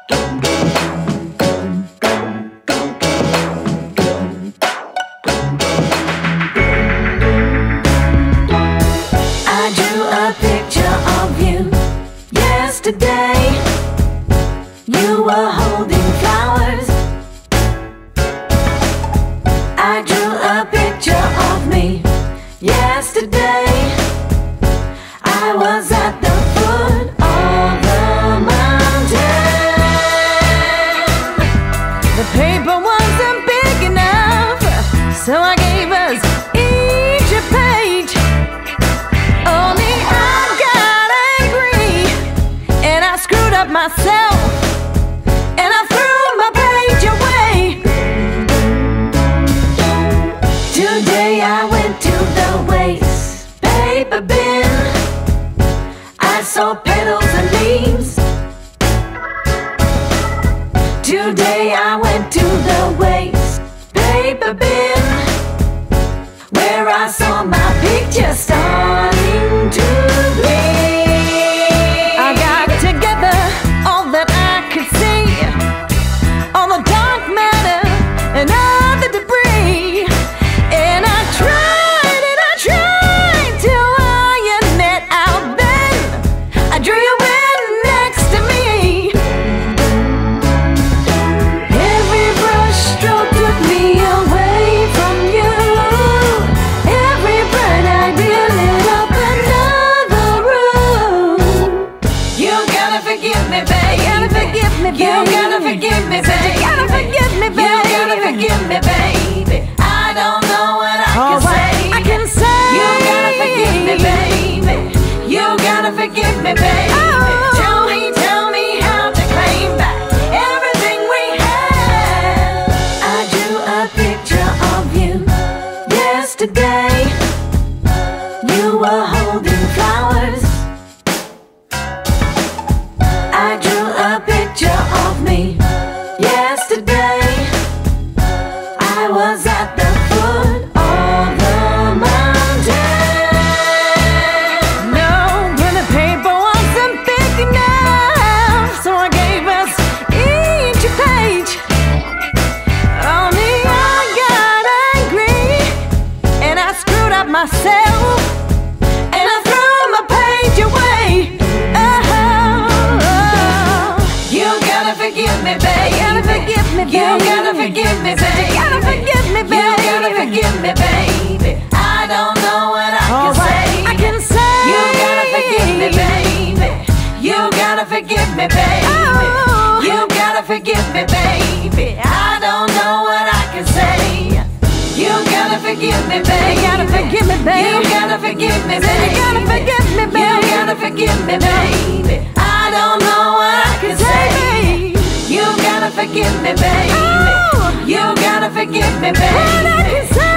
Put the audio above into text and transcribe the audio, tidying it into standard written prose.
I drew a picture of you yesterday. You were holding flowers. I drew a picture of me yesterday. I was at the foot of the mountain. The paper wasn't big enough, so I gave us each a page. Only I got angry, and I screwed up myself, and I threw my page away. Today I went to the waste paper bin. I saw petals and leaves. Today I went to the waste paper bin, where I saw my picture starting to bleed. I got together all that I could see, all the dark matter and all the debris, and I tried to iron it out. Then I drew you in next to me. Every brush stroke took me away from you. Every bright idea lit up another room. You gotta forgive me, babe. You gotta forgive me, babe. You gotta forgive me, babe. You gotta forgive me, babe. You gotta forgive me, baby. I don't know what I can say. I can say. You gotta forgive me, baby. You gotta forgive me, baby. Tell me how to claim back everything we had. I drew a picture of you yesterday. You were holding flowers. I drew a picture of me yesterday. I was at the foot of the mountain. No, but the paper wasn't big enough, so I gave us each a page. Only I got angry, and I screwed up myself, and I threw my page away. You gotta forgive me, babe. You gotta forgive me, babe. You gotta forgive me, babe. You gotta forgive me, babe. You gotta forgive me, baby. I don't know what I can say. I can say. You gotta forgive me, baby. You gotta forgive me, baby. You gotta forgive me, baby. I don't know what I can say. You gotta forgive me, baby. You gotta forgive me, baby. You gotta forgive me, baby. You gotta forgive me, baby. You gotta forgive me, baby. I don't know what I can say. You gotta forgive me, baby. You gotta forgive me, baby.